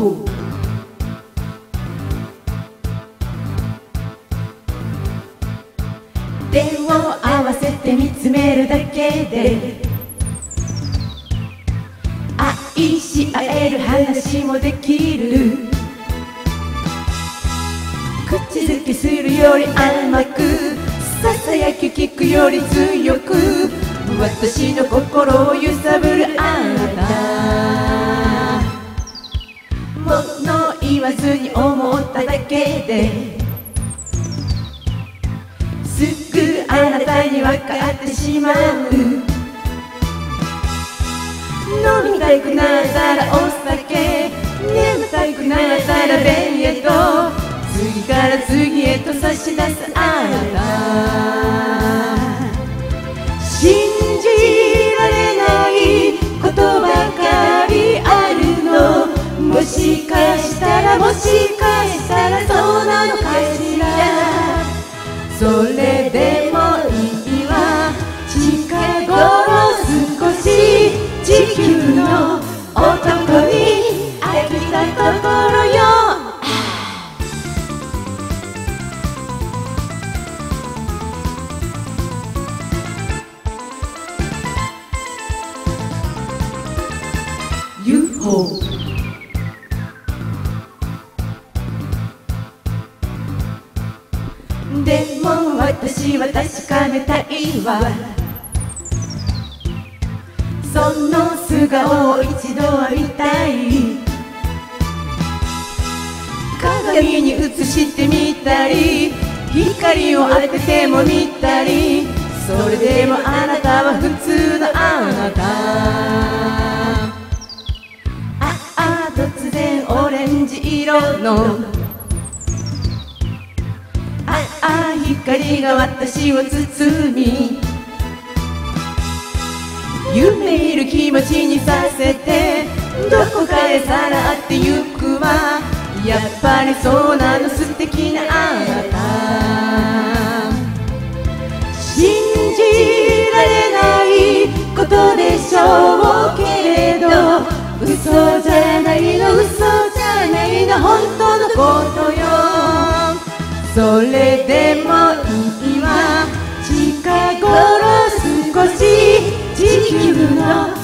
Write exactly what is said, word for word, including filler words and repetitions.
ほ手を合わせて見つめるだけで愛し合える話もできる口づけするより甘くささやき聞くより強く私の心を揺さぶるあなた物言わずに思っただけですぐあなたに分かってしまう飲みたくなったらお酒眠たくなったらベンへと次から次へと差し出すあなた信じられないことばかりあるのもしかしたらもしかしたらそうなのかしらそれでもいいわ近頃少し地球の男に飽きたところよユーフォーでも私は確かめたいわその素顔を一度は見たい鏡に映してみたり光を当てても見たりそれでもあなたは普通のあなたああ突然オレンジ色のああ光が私を包み夢見る気持ちにさせてどこかへさらってゆくわやっぱりそうなの素敵なあなた信じられないことでしょうけれど嘘じゃないの嘘じゃないの本当のことよそれでもいいわ近頃少し地球の